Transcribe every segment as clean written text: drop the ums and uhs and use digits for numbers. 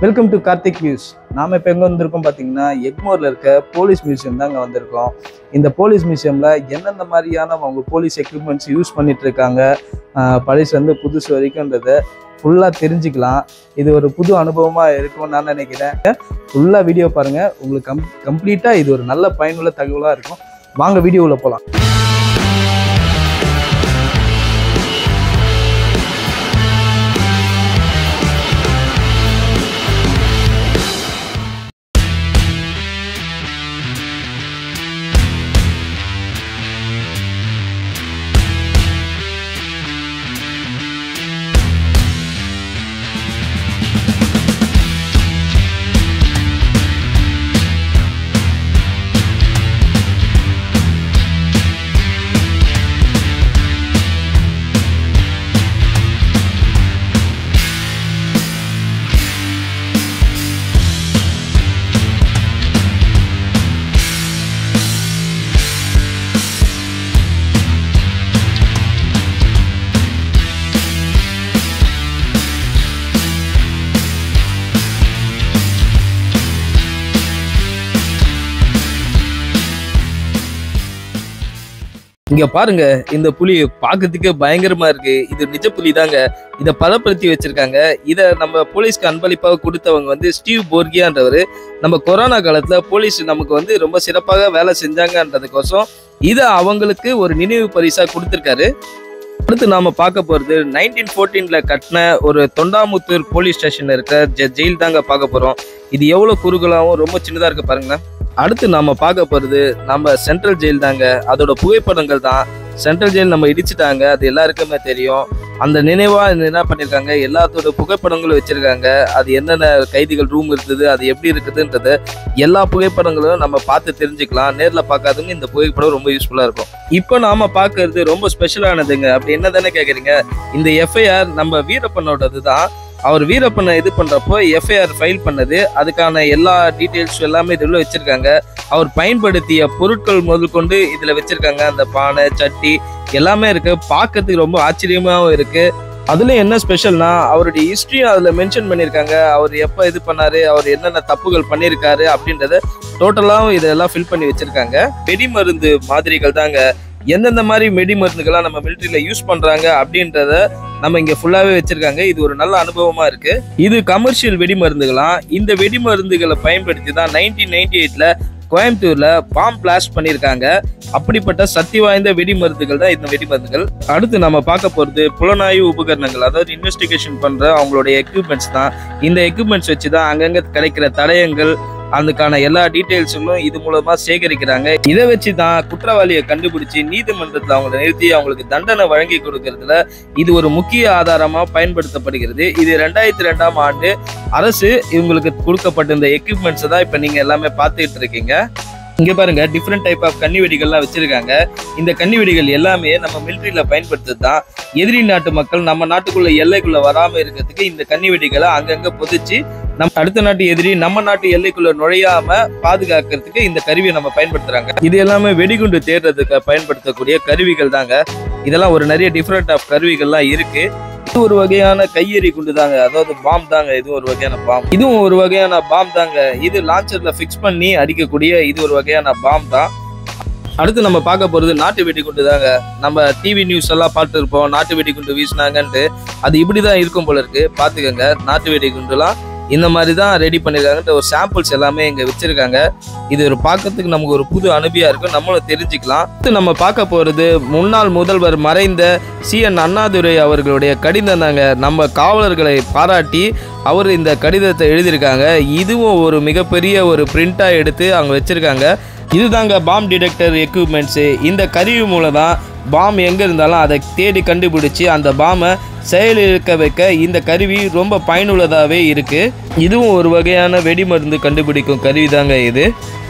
Welcome to Karthik news. நாம் இப்போ எங்கே வந்திருக்கோம் பார்த்தீங்கன்னா, எக்மோரில் இருக்க போலீஸ் மியூசியம் தான் அங்கே வந்திருக்கோம். இந்த போலீஸ் மியூசியமில் எந்தெந்த மாதிரியான அவங்க போலீஸ் எக்யூப்மெண்ட்ஸ் யூஸ் பண்ணிட்டு இருக்காங்க, பழசுலேருந்து புதுசு வரைக்கும்ன்றதை ஃபுல்லாக தெரிஞ்சுக்கலாம். இது ஒரு புது அனுபவமாக இருக்கும்னு நான் நினைக்கிறேன். ஃபுல்லாக வீடியோ பாருங்கள், உங்களுக்கு கம்ப்ளீட்டாக இது ஒரு நல்ல பயனுள்ள தகவலாக இருக்கும். வாங்க வீடியோவில் போகலாம். இங்க பாருங்க, இந்த புலி பார்க்கறதுக்கு பயங்கரமா இருக்கு. இது நிஜ புலி தாங்க. இதை பதப்படுத்தி வச்சிருக்காங்க. இதை நம்ம போலீஸ்க்கு அன்பளிப்பாக கொடுத்தவங்க வந்து ஸ்டீவ் போர்கியான்றவர். நம்ம கொரோனா காலத்துல போலீஸ் நமக்கு ரொம்ப சிறப்பாக வேலை செஞ்சாங்கன்றதுக்கோசம் இதை அவங்களுக்கு ஒரு நினைவு பரிசா கொடுத்துருக்காரு. அடுத்து நாம பார்க்க போறது 1914 கட்டின ஒரு தொண்டாமுத்தூர் போலீஸ் ஸ்டேஷன் இருக்க ஜெயில் தாங்க பார்க்க போறோம். இது எவ்வளவு குறுகலாவும் ரொம்ப சின்னதா இருக்கு பாருங்களேன். அடுத்து நாம பார்க்க போறது நம்ம சென்ட்ரல் ஜெயில் தாங்க. அதோட புகைப்படங்கள் தான். சென்ட்ரல் ஜெயில் நம்ம இடிச்சுட்டாங்க, அது எல்லாருக்குமே தெரியும். அந்த நினைவா என்ன பண்ணிருக்காங்க, எல்லாத்தோட புகைப்படங்களும் வச்சிருக்காங்க. அது என்னென்ன கைதிகள் ரூம் இருந்தது, அது எப்படி இருக்குதுன்றது எல்லா புகைப்படங்களும் நம்ம பார்த்து தெரிஞ்சுக்கலாம். நேரில் பார்க்காதவங்க இந்த புகைப்படம் ரொம்ப யூஸ்ஃபுல்லா இருக்கும். இப்போ நாம பார்க்கறது ரொம்ப ஸ்பெஷலானதுங்க. அப்படி என்ன தானே கேட்குறீங்க, இந்த எஃப்ஐஆர் நம்ம வீரப்பனோடது தான். அவர் வீரப்பனை இது பண்றப்போ எஃப்ஐஆர் ஃபைல் பண்ணது, அதுக்கான எல்லா டீட்டெயில்ஸ் எல்லாமே இதுல வச்சிருக்காங்க. அவர் பயன்படுத்திய பொருட்கள் முதல் கொண்டு இதுல வச்சிருக்காங்க. அந்த பானை, சட்டி எல்லாமே இருக்கு. பார்க்கறதுக்கு ரொம்ப ஆச்சரியமாவும் இருக்கு. அதுல என்ன ஸ்பெஷல்னா, அவருடைய ஹிஸ்டரியும் அதுல மென்ஷன் பண்ணியிருக்காங்க. அவர் எப்ப இது பண்ணாரு, அவர் என்னென்ன தப்புகள் பண்ணியிருக்காரு அப்படின்றத டோட்டலாவும் இதெல்லாம் ஃபில் பண்ணி வச்சிருக்காங்க. வெடி மருந்து மாதிரிகள் தாங்க. எந்தெந்த மாதிரி வெடி மருந்துகள்லாம் நம்ம மிலிட்டரியில யூஸ் பண்றாங்க அப்படின்றத நம்ம இங்க ஃபுல்லாவே வச்சிருக்காங்க. இது ஒரு நல்ல அனுபவமா இருக்கு. இது கமர்ஷியல் வெடி மருந்துகளாம். இந்த வெடி மருந்துகளை பயன்படுத்தி தான் 1998 கோயம்புத்தூர்ல பாம் பிளாஸ்ட் பண்ணியிருக்காங்க. அப்படிப்பட்ட சக்தி வாய்ந்த வெடி மருந்துகள் தான் இந்த வெடி மருந்துகள். அடுத்து நம்ம பார்க்க போறது புலனாய்வு உபகரணங்கள், அதாவது இன்வெஸ்டிகேஷன் பண்ற அவங்களுடைய எக்யூப்மெண்ட்ஸ் தான். இந்த எக்யூப்மெண்ட்ஸ் வச்சுதான் அங்கங்க கிடைக்கிற தடயங்கள், அதுக்கான எல்லா டீட்டெயில்ஸுங்களும் இது மூலமா சேகரிக்கிறாங்க. இதை வச்சு தான் குற்றவாளியை கண்டுபிடிச்சு நீதிமன்றத்தில் அவங்களை நிறுத்தி அவங்களுக்கு தண்டனை வழங்கி கொடுக்கறதுல இது ஒரு முக்கிய ஆதாரமா பயன்படுத்தப்படுகிறது. இது 2002ஆம் ஆண்டு அரசு இவங்களுக்கு கொடுக்கப்பட்ட இந்த எக்யூப்மெண்ட்ஸை தான் இப்ப நீங்க எல்லாமே பார்த்துட்டு இருக்கீங்க. இங்க பாருங்க, டிஃப்ரெண்ட் டைப் ஆஃப் கன்னி வெடிகள்லாம் வச்சிருக்காங்க. இந்த கன்னி வெடிகள் எல்லாமே நம்ம மிலிட்டரியில பயன்படுத்துறது தான். எதிரி நாட்டு மக்கள் நம்ம நாட்டுக்குள்ள எல்லைக்குள்ள வராம இருக்கிறதுக்கு இந்த கன்னி வெடிகளை அங்கங்க பொதிச்சு நம்ம அடுத்த நாட்டு எதிரி நம்ம நாட்டு எல்லைக்குள்ள நுழையாம பாதுகாக்கிறதுக்கு இந்த கருவியை நம்ம பயன்படுத்துறாங்க. இது எல்லாமே வெடிகுண்டு தேடுறதுக்கு பயன்படுத்தக்கூடிய கருவிகள் தாங்க. இதெல்லாம் ஒரு நிறைய டிஃப்ரெண்ட் ஆஃப் கருவிகள்லாம் இருக்கு. இது ஒரு வகையான கையெறி குண்டு தாங்க, அதாவது பாம் தாங்க. இது ஒரு வகையான பாம், இதுவும் ஒரு வகையான பாம் தாங்க. இது லான்ச்சர்ல பிக்ஸ் பண்ணி அடிக்கக்கூடிய இது ஒரு வகையான பாம் தான். அடுத்து நம்ம பார்க்க போறது நாட்டு வெடிகுண்டு தாங்க. நம்ம டிவி நியூஸ் எல்லாம் பார்த்து இருப்போம், நாட்டு வெடிகுண்டு வீசினாங்கன்ட்டு. அது இப்படிதான் இருக்கும் போல இருக்கு. பாத்துக்கோங்க, நாட்டு வெடிகுண்டுலாம் இந்த மாதிரி தான் ரெடி பண்ணிருக்காங்கன்ற ஒரு சாம்பிள்ஸ் எல்லாமே இங்க வச்சிருக்காங்க. இது ஒரு பார்க்கறதுக்கு நமக்கு ஒரு புது அனுபவியா இருக்கும், நம்மளும் தெரிஞ்சுக்கலாம். அடுத்து நம்ம பார்க்க போறது முன்னாள் முதல்வர் மறைந்த CN அண்ணாதுரை அவர்களுடைய கடிதம் தாங்க. நம்ம காவலர்களை பாராட்டி அவர் இந்த கடிதத்தை எழுதியிருக்காங்க. இதுவும் ஒரு மிகப்பெரிய ஒரு பிரிண்டா எடுத்து அவங்க வச்சிருக்காங்க. இதுதாங்க பாம் டிடெக்டர் எக்யூப்மெண்ட்ஸு. இந்த கருவி மூலம் தான் பாம் எங்கே இருந்தாலும் அதை தேடி கண்டுபிடிச்சி அந்த பாமை செயலிழக்க வைக்க இந்த கருவி ரொம்ப பயனுள்ளதாகவே இருக்குது. இதுவும் ஒரு வகையான வெடிமருந்து கண்டுபிடிக்கும் கருவி தாங்க இது.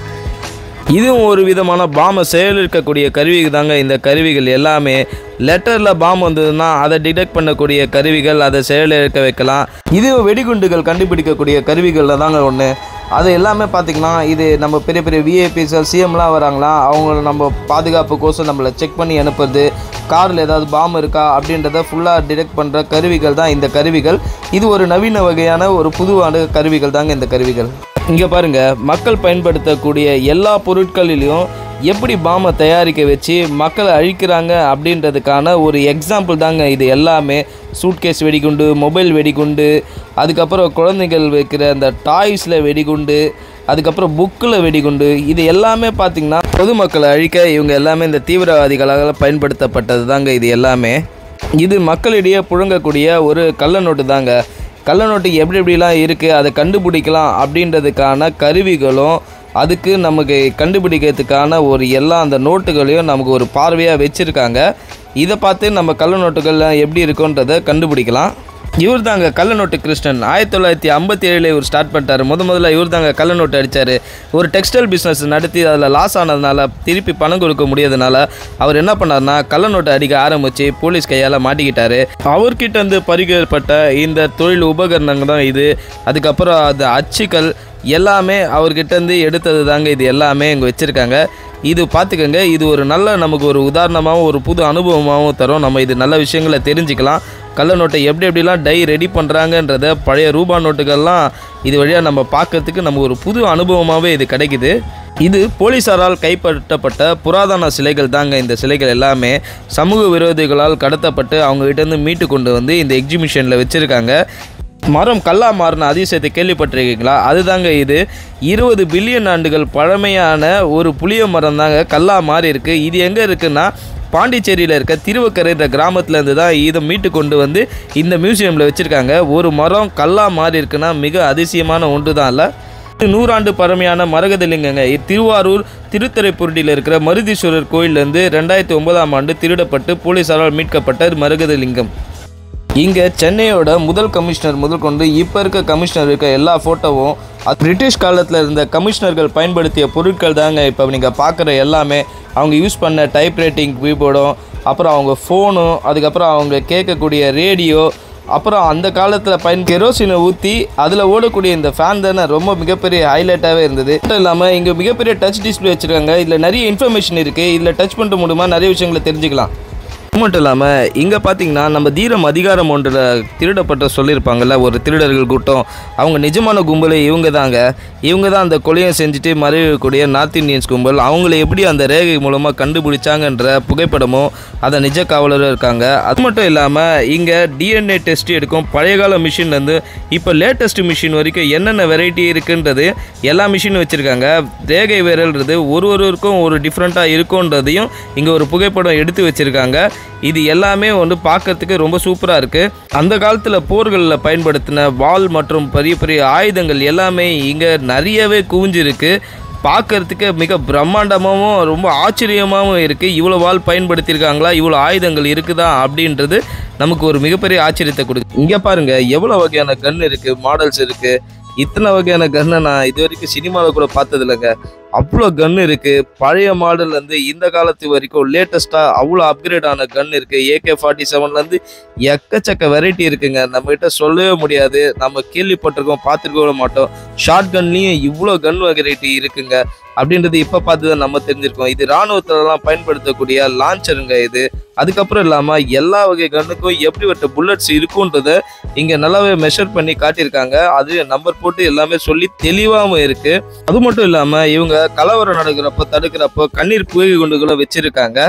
இதுவும் ஒரு விதமான பாமை செயலிழக்கக்கூடிய கருவி தாங்க. இந்த கருவிகள் எல்லாமே லெட்டரில் பாம் வந்ததுன்னா அதை டிடெக்ட் பண்ணக்கூடிய கருவிகள், அதை செயலிழக்க வைக்கலாம். இது வெடிகுண்டுகள் கண்டுபிடிக்கக்கூடிய கருவிகளில் தாங்க ஒன்று. அது எல்லாமே பார்த்திங்கன்னா இது நம்ம பெரிய பெரிய விஐபிஸ் சிஎம்லாம் வராங்களா அவங்கள நம்ம பாதுகாப்புக்கோசம் நம்மளை செக் பண்ணி அனுப்புறது, காரில் ஏதாவது பாம் இருக்கா அப்படின்றத ஃபுல்லாக டிடெக்ட் பண்ணுற கருவிகள் தான் இந்த கருவிகள். இது ஒரு நவீன வகையான ஒரு புதுவான கருவிகள் தாங்க இந்த கருவிகள். இங்கே பாருங்கள், மக்கள் பயன்படுத்தக்கூடிய எல்லா பொருட்களிலையும் எப்படி பாமை தயாரிக்க வச்சு மக்களை அழிக்கிறாங்க அப்படின்றதுக்கான ஒரு எக்ஸாம்பிள் தாங்க இது எல்லாமே. சூட்கேஸ் வெடிகுண்டு, மொபைல் வெடிகுண்டு, அதுக்கப்புறம் குழந்தைகள் வைக்கிற அந்த டாய்ஸில் வெடிகுண்டு, அதுக்கப்புறம் புக்கில் வெடிகுண்டு, இது எல்லாமே பார்த்திங்கன்னா பொதுமக்களை அழிக்க இவங்க எல்லாமே இந்த தீவிரவாதிகளால் பயன்படுத்தப்பட்டது தாங்க இது எல்லாமே. இது மக்களிடையே புழங்கக்கூடிய ஒரு கள்ள நோட்டு தாங்க. கள்ள நோட்டு எப்படி எப்படிலாம் இருக்குது அதை கண்டுபிடிக்கலாம் அப்படின்றதுக்கான கருவிகளும் அதுக்கு நமக்கு கண்டுபிடிக்கிறதுக்கான ஒரு எல்லா அந்த நோட்டுகளையும் நமக்கு ஒரு பார்வையாக வச்சுருக்காங்க. இதை பார்த்து நம்ம கள்ள நோட்டுகள்லாம் எப்படி இருக்குன்றதை கண்டுபிடிக்கலாம். இவர் தாங்க கள்ள நோட்டு கிருஷ்ணன். 1957 இவர் ஸ்டார்ட் பண்ணிட்டார். முதல்ல இவர் தாங்க கள்ள நோட்டு அடித்தார். ஒரு டெக்ஸ்டைல் பிஸ்னஸ் நடத்தி அதில் லாஸ் ஆனதுனால திருப்பி பணம் கொடுக்க முடியாதனால அவர் என்ன பண்ணார்னா கள்ள நோட்டை அடிக்க ஆரம்பித்து போலீஸ் கையால் மாட்டிக்கிட்டார். அவர்கிட்ட வந்து பறிக்கப்பட்ட இந்த தொழில் உபகரணங்கள் தான் இது. அதுக்கப்புறம் அது அச்சுக்கள் எல்லாமே அவர்கிட்டருந்து எடுத்தது தாங்க இது எல்லாமே இங்கே வச்சுருக்காங்க. இது பார்த்துக்கோங்க, இது ஒரு நல்ல நமக்கு ஒரு உதாரணமாகவும் ஒரு புது அனுபவமாகவும் தரும். நம்ம இது நல்ல விஷயங்களை தெரிஞ்சுக்கலாம். கள்ள நோட்டை எப்படி எப்படிலாம் டை ரெடி பண்ணுறாங்கன்றத பழைய ரூபா நோட்டுகள்லாம் இது வழியாக நம்ம பார்க்கறதுக்கு நமக்கு ஒரு புது அனுபவமாகவே இது கிடைக்குது. இது போலீஸாரால் கைப்பற்றப்பட்ட புராதன சிலைகள் தாங்க. இந்த சிலைகள் எல்லாமே சமூக விரோதிகளால் கடத்தப்பட்டு அவங்ககிட்டேருந்து மீட்டு கொண்டு வந்து இந்த எக்ஸிபிஷனில் வச்சுருக்காங்க. மரம் கல்லா மாறின அதிசயத்தை கேள்விப்பட்டிருக்கீங்களா? அதுதாங்க இது. 20 பில்லியன் ஆண்டுகள் பழமையான ஒரு புளிய மரம் தாங்க கல்லா மாறி இருக்குது. இது எங்கே இருக்குன்னா பாண்டிச்சேரியில் இருக்க திருவக்கரைன்ற கிராமத்துலேருந்து தான் இதை மீட்டு கொண்டு வந்து இந்த மியூசியமில் வச்சுருக்காங்க. ஒரு மரம் கல்லா மாறி இருக்குன்னா மிக அதிசயமான ஒன்று தான் இல்லை. 100 ஆண்டு பழமையான மரகதலிங்கங்க. திருவாரூர் திருத்துறைப்பூண்டியில் இருக்கிற மருதீஸ்வரர் கோயிலேருந்து 2009ஆம் ஆண்டு திருடப்பட்டு போலீஸாரால் மீட்கப்பட்ட மரகதலிங்கம். இங்கே சென்னையோட முதல் கமிஷனர் முதல் கொண்டு இப்போ இருக்க கமிஷனர் இருக்க எல்லா ஃபோட்டோவும் பிரிட்டிஷ் காலத்தில் இருந்த கமிஷனர்கள் பயன்படுத்திய பொருட்கள் தாங்க. இப்போ நீங்கள் பார்க்குற எல்லாமே அவங்க யூஸ் பண்ண டைப்ரைட்டிங் கீபோர்டும், அப்புறம் அவங்க ஃபோனும், அதுக்கப்புறம் அவங்க கேட்கக்கூடிய ரேடியோ, அப்புறம் அந்த காலத்தில் கெரோசினை ஊற்றி அதில் ஓடக்கூடிய இந்த ஃபேன் தானே ரொம்ப மிகப்பெரிய ஹைலைட்டாகவே இருந்தது. மட்டும் இல்லாமல் இங்கே மிகப்பெரிய டச் டிஸ்பிளே வச்சுருக்காங்க. இதில் நிறைய இன்ஃபர்மேஷன் இருக்குது. இதில் டச் பண்ணிட்டு மூலமாக நிறைய விஷயங்களை தெரிஞ்சுக்கலாம். மட்டும் இல்லாமல் இங்கே பார்த்தீங்கன்னா நம்ம தீரம் அதிகாரம் ஒன்றில் திருடப்பட்ட சொல்லியிருப்பாங்கள்ல ஒரு திருடர்கள் கூட்டம், அவங்க நிஜமான கும்பலே இவங்க தாங்க. இவங்க தான் அந்த கொலையை செஞ்சுட்டு மறையக்கூடிய நார்த் இந்தியன்ஸ் கும்பல். அவங்கள எப்படி அந்த ரேகை மூலமாக கண்டுபிடிச்சாங்கன்ற புகைப்படமும் அதை நிஜ காவலரும் இருக்காங்க. அது மட்டும் இல்லாமல் இங்கே டிஎன்ஏ டெஸ்ட் எடுக்கும் பழைய கால மிஷின்லேருந்து இப்போ லேட்டஸ்ட் மிஷின் வரைக்கும் என்னென்ன வெரைட்டி இருக்குன்றது எல்லா மிஷினும் வச்சுருக்காங்க. ரேகை விரல்றது ஒருவருக்கும் ஒரு டிஃப்ரெண்ட்டாக இருக்குன்றதையும் இங்கே ஒரு புகைப்படம் எடுத்து வச்சுருக்காங்க. இது எல்லாமே வந்து பார்க்கறதுக்கு ரொம்ப சூப்பராக இருக்குது. அந்த காலத்தில் போர்களில் பயன்படுத்தின வாள் மற்றும் பெரிய பெரிய ஆயுதங்கள் எல்லாமே இங்கே நிறையவே குவிஞ்சிருக்கு. பார்க்கறதுக்கு மிக பிரம்மாண்டமாகவும் ரொம்ப ஆச்சரியமாகவும் இருக்குது. இவ்வளோ வாள் பயன்படுத்தியிருக்காங்களா, இவ்வளோ ஆயுதங்கள் இருக்குதா அப்படின்றது நமக்கு ஒரு மிகப்பெரிய ஆச்சரியத்தை கொடுக்குது. இங்கே பாருங்கள் எவ்வளோ வகையான கன் இருக்குது, மாடல்ஸ் இருக்குது. இத்தனை வகையான கன்னை நான் இது வரைக்கும் சினிமாவில் கூட பார்த்தது இல்லைங்க. அவ்வளோ கன் இருக்குது. பழைய மாடல்லேருந்து இந்த காலத்து வரைக்கும் லேட்டஸ்ட்டாக அவ்வளோ அப்கிரேட் ஆன கன் இருக்குது. AK-47லேருந்து எக்கச்சக்க வெரைட்டி இருக்குங்க. நம்மகிட்ட சொல்லவே முடியாது. நம்ம கேள்விப்பட்டிருக்கோம், பார்த்துருக்கவே மாட்டோம். ஷார்ட் கன்லேயும் இவ்வளோ கன் வெரைட்டி இருக்குங்க அப்படின்றது இப்போ பார்த்து தான் நம்ம தெரிஞ்சிருக்கோம். இது இராணுவத்திலலாம் பயன்படுத்தக்கூடிய லான்ச்சருங்க இது. அதுக்கப்புறம் இல்லாமல் எல்லா வகை கன்னுக்கும் எப்படிப்பட்ட புல்லட்ஸ் இருக்குன்றதை இங்கே நல்லாவே மெஷர் பண்ணி காட்டியிருக்காங்க. அது நம்பர் போட்டு எல்லாமே சொல்லி தெளிவாகவும் இருக்குது. அது மட்டும் இல்லாமல் இவங்க கலவரம் நடக்கிறப்போ தடுக்கிறப்போ கண்ணீர் புகை குண்டுகளை வச்சிருக்காங்க.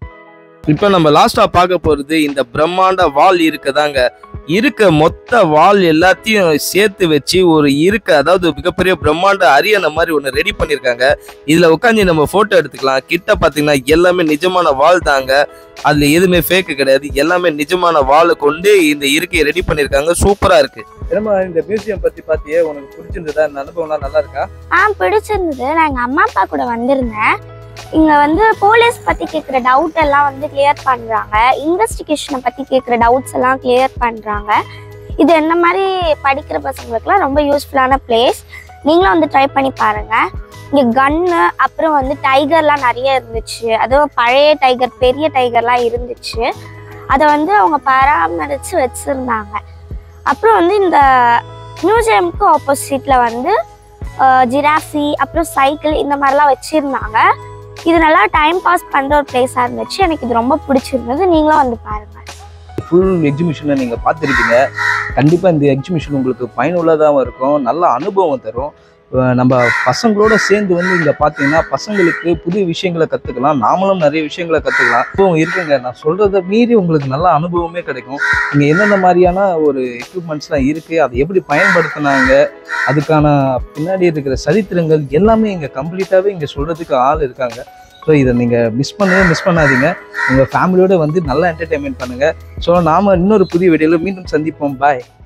இப்போ நம்ம லாஸ்ட்டாக பார்க்க போகிறது இந்த பிரம்மாண்ட வால் இருக்குதாங்க. இருக்க மொத்த வால் எல்லாத்தையும் சேர்த்து வச்சு ஒரு அதாவது மிகப்பெரிய பிரம்மாண்ட அரியணை மாதிரி ஒன்று ரெடி பண்ணியிருக்காங்க. இதில் உட்காந்து நம்ம ஃபோட்டோ எடுத்துக்கலாம். கிட்ட பார்த்தீங்கன்னா எல்லாமே நிஜமான வால் தாங்க. அதில் எதுவுமே ஃபேக்கு கிடையாது. எல்லாமே நிஜமான வாலை கொண்டு இந்த இருக்கையை ரெடி பண்ணியிருக்காங்க. சூப்பராக இருக்கு. இந்த மியூசியம் பற்றி பார்த்தியே, உனக்கு பிடிச்சிருந்ததா? இந்த அனுபவம்லாம் நல்லா இருக்கா? பிடிச்சிருந்தது. நான் எங்கள் அம்மா அப்பா கூட வந்திருந்தேன். இங்கே வந்து போலீஸ் பற்றி கேட்குற டவுட் எல்லாம் வந்து கிளியர் பண்ணுறாங்க. இன்வெஸ்டிகேஷனை பற்றி கேட்குற டவுட்ஸ் எல்லாம் கிளியர் பண்ணுறாங்க. இது என்ன மாதிரி படிக்கிற பசங்களுக்குலாம் ரொம்ப யூஸ்ஃபுல்லான பிளேஸ். நீங்களும் வந்து ட்ரை பண்ணி பாருங்கள். இங்கே கன்னு அப்புறம் வந்து டைகர்லாம் நிறைய இருந்துச்சு. அதுவும் பழைய டைகர், பெரிய டைகர்லாம் இருந்துச்சு. அதை வந்து அவங்க பராமரித்து வச்சுருந்தாங்க. அப்புறம் வந்து இந்த மியூசியமுக்கு ஆப்போசிட்டில் வந்து ஜிராஃபி அப்புறம் சைக்கிள் இந்த மாதிரிலாம் வச்சுருந்தாங்க. இது நல்லா டைம் பாஸ் பண்ணுற ஒரு பிளேஸாக இருந்துச்சு. எனக்கு இது ரொம்ப பிடிச்சிருந்தது. நீங்களும் வந்து பாருங்கள். ஃபுல் எக்ஸிபிஷனை நீங்கள் பார்த்துருப்பீங்க. கண்டிப்பாக இந்த எக்ஸிபிஷன் உங்களுக்கு பயனுள்ளதாகவும் இருக்கும், நல்ல அனுபவம் தரும். நம்ம பசங்களோட சேர்ந்து வந்து இங்கே பார்த்தீங்கன்னா பசங்களுக்கு புது விஷயங்களை கற்றுக்கலாம், நாமளும் நிறைய விஷயங்களை கற்றுக்கலாம். அனுபவம் இருக்குங்க. நான் சொல்கிறத மீறி உங்களுக்கு நல்ல அனுபவமே கிடைக்கும். இங்கே என்னென்ன மாதிரியான ஒரு எக்யூப்மெண்ட்ஸ்லாம் இருக்குது, அதை எப்படி பயன்படுத்தினாங்க, அதுக்கான பின்னாடி இருக்கிற சரித்திரங்கள் எல்லாமே இங்கே கம்ப்ளீட்டாகவே இங்கே சொல்கிறதுக்கு ஆள் இருக்காங்க. ஸோ இதை நீங்கள் மிஸ் பண்ணாதீங்க. உங்கள் ஃபேமிலியோடு வந்து நல்லா என்டர்டெயின்மெண்ட் பண்ணுங்கள். ஸோ நாம் இன்னொரு புதிய வீடியோவில் மீண்டும் சந்திப்போம். பாய்.